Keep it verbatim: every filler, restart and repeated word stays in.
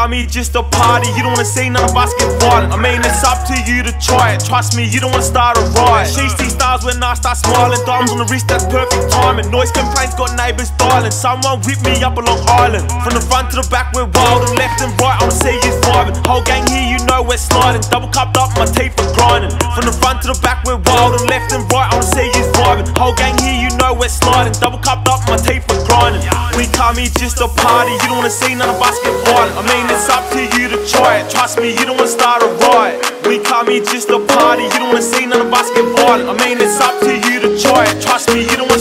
come here just to party, you don't wanna see none of us get violent. I mean, it's up to you to try it. Trust me, you don't wanna start a riot. She sees stars when I start smiling. Diamonds on the wrist, that's perfect timing. Noise complaints got neighbours dialing. Someone whip me up a Long Island. From the front to the back, we're wild. And left and right, I wanna see you vibing. Whole gang here, you know we're sliding. Double cupped up, my teeth are grinding. From the front to the back, we're wild. And left and right, I wanna see you vibing. Whole gang here, you know we're sliding. Double cupped up, my teeth are grinding. We come here just to party, you don't wanna see none of us get violent. I mean, it's up to you to try it. Trust me, you don't wanna start a riot. We come here just to party, you don't wanna see none of us get violent. I mean, it's up to you to try it. Trust me, you don't